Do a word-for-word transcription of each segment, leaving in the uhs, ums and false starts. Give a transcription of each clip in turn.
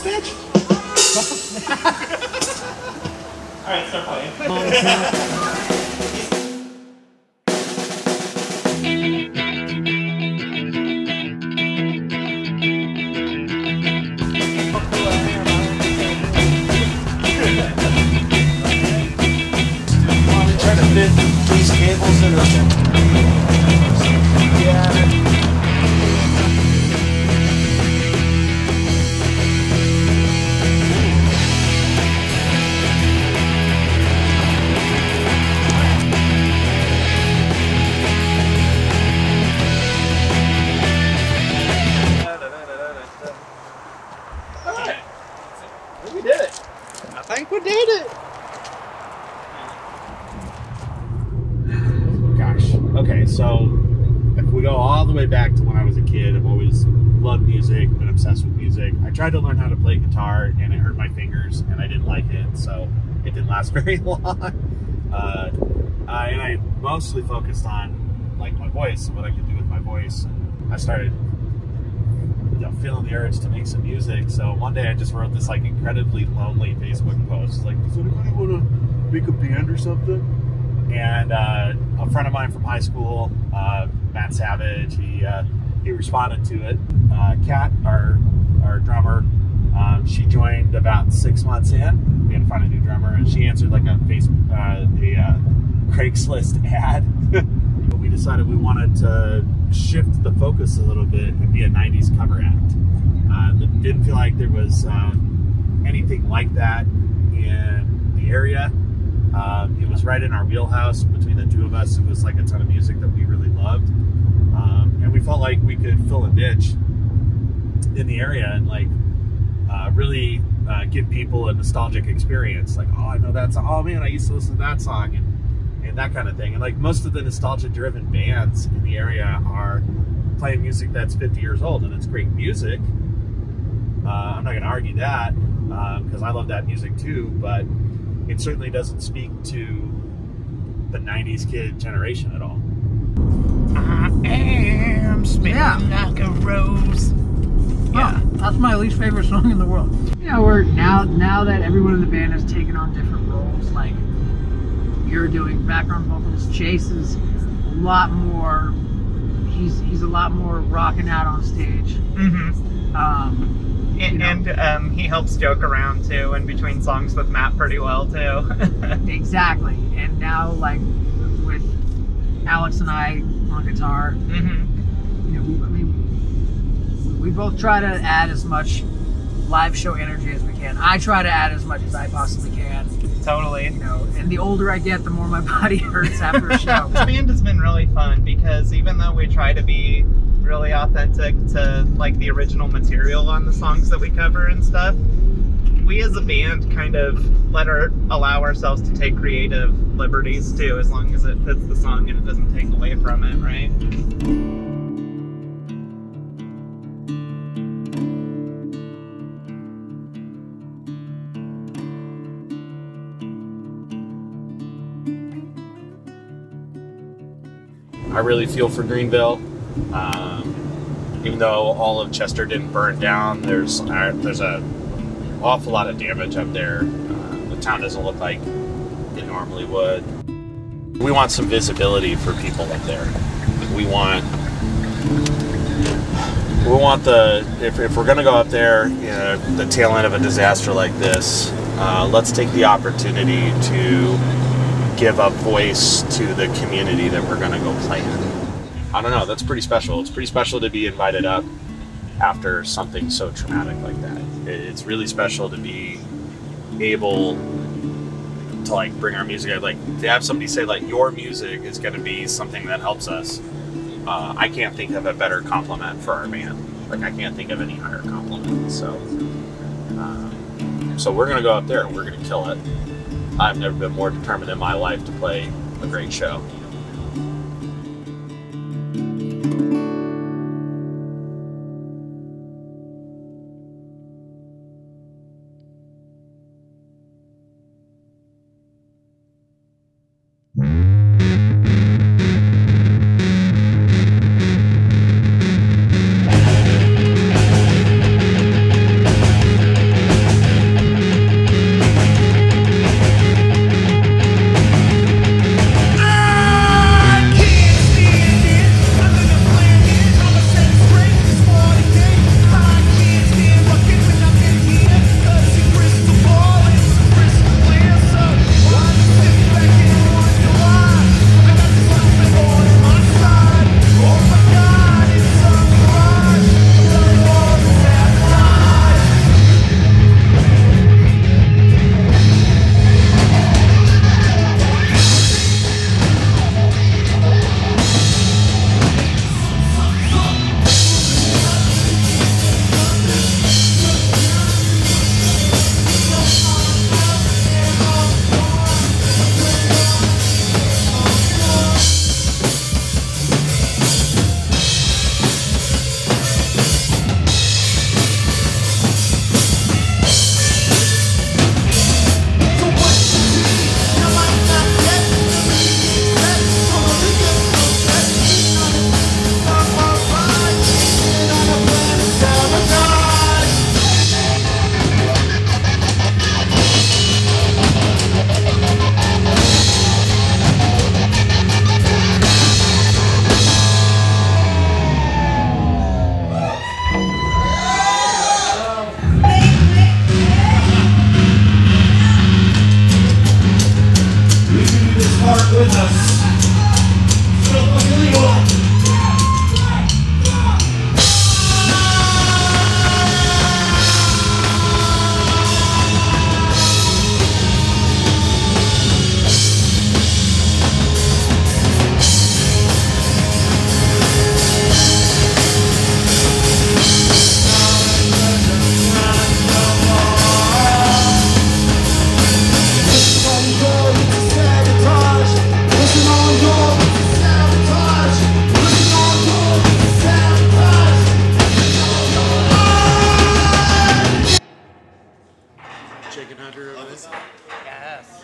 Bitch! Alright, start playing. Trying to fit these cables in the yeah. We did it. I think we did it. Gosh. Okay, so if we go all the way back to when I was a kid, I've always loved music, been obsessed with music. I tried to learn how to play guitar, and it hurt my fingers, and I didn't like it, so it didn't last very long. Uh, I, and I mostly focused on like my voice and what I could do with my voice. And I started, you know, feeling the urge to make some music. So one day I just wrote this like incredibly lonely Facebook post, like, does anybody want to make a band or something? And uh, a friend of mine from high school, uh, Matt Savage, he uh, he responded to it. Uh, Kat, our our drummer, um, she joined about six months in. We had to find a new drummer, and she answered like a Facebook, uh, the uh, Craigslist ad. But we decided we wanted to shift the focus a little bit and be a nineties cover act. Uh, didn't feel like there was uh, anything like that in the area. Um, it was right in our wheelhouse. Between the two of us, it was like a ton of music that we really loved, um, and we felt like we could fill a niche in the area and like uh, really uh, give people a nostalgic experience. Like, oh, I know that song. Oh man, I used to listen to that song, and and that kind of thing. And like most of the nostalgia-driven bands in the area are playing music that's fifty years old, and it's great music. Uh, I'm not going to argue that because um, I love that music too, but it certainly doesn't speak to the nineties kid generation at all. I am spinning Yeah. like a rose. Yeah, oh, that's my least favorite song in the world. You know, we're now now that everyone in the band has taken on different roles, like you're doing background vocals, Chase is a lot more. He's he's a lot more rocking out on stage. Mm-hmm. Um, And, You know. and um, he helps joke around too in between songs with Matt pretty well too. exactly. And now, like with Alex and I on guitar, Mm-hmm. you know, we, I mean, we both try to add as much live show energy as we can. I try to add as much as I possibly can. Totally. You know, and the older I get, the more my body hurts after a show. The band has been really fun because even though we try to be really authentic to like the original material on the songs that we cover and stuff, we as a band kind of let our allow ourselves to take creative liberties too, as long as it fits the song and it doesn't take away from it, right? I really feel for Greenville. Um, even though all of Chester didn't burn down, there's uh, there's a awful lot of damage up there. Uh, the town doesn't look like it normally would. We want some visibility for people up there. We want we want the if, if we're going to go up there, you know, the tail end of a disaster like this, uh, let's take the opportunity to give a voice to the community that we're going to go play in. I don't know, that's pretty special. It's pretty special to be invited up after something so traumatic like that. It's really special to be able to like bring our music out, like to have somebody say like your music is going to be something that helps us. Uh, I can't think of a better compliment for our band. Like I can't think of any higher compliment. So, um, so we're going to go up there and we're going to kill it. I've never been more determined in my life to play a great show. hunter of this? Yes.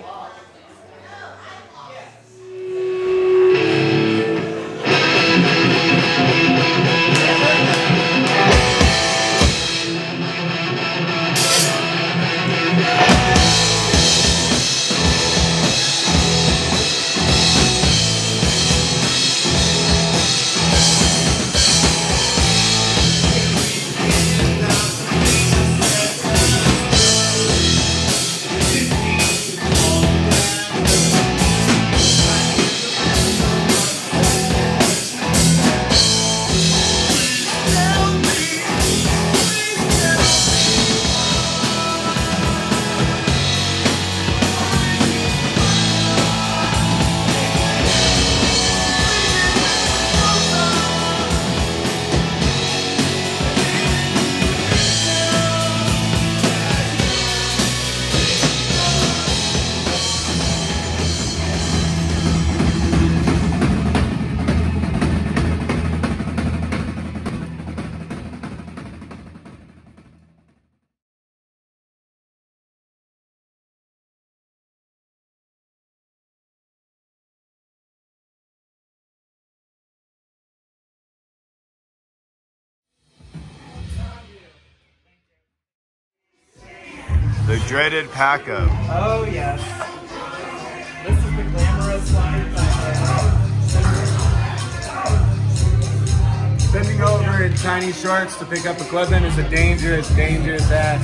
The dreaded Paco. Oh yes. This is the glamorous life. Bending over in tiny shorts to pick up equipment is a dangerous, dangerous act.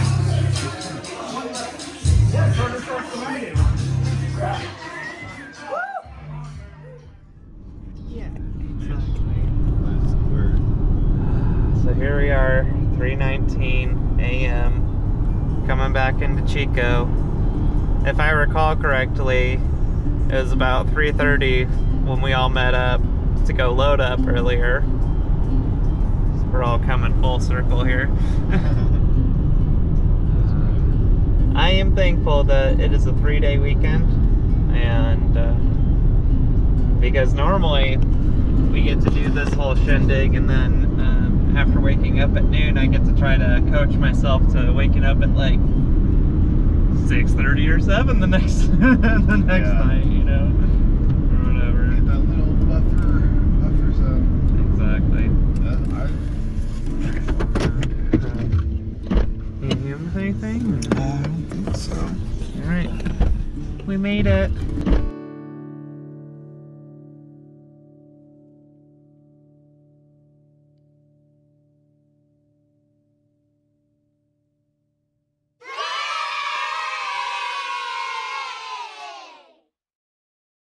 So here we are, three nineteen a m coming back into Chico. If I recall correctly, it was about three thirty when we all met up to go load up earlier. So we're all coming full circle here. I am thankful that it is a three-day weekend, and uh, because normally we get to do this whole shindig, and then um, after waking up at noon, I get to try to coach myself to waking up at like six thirty or seven the next the next Yeah. night, you know, or whatever. Get that little buffer, buffer zone. Exactly. Yeah, I, You have anything? I don't think so. All right, we made it.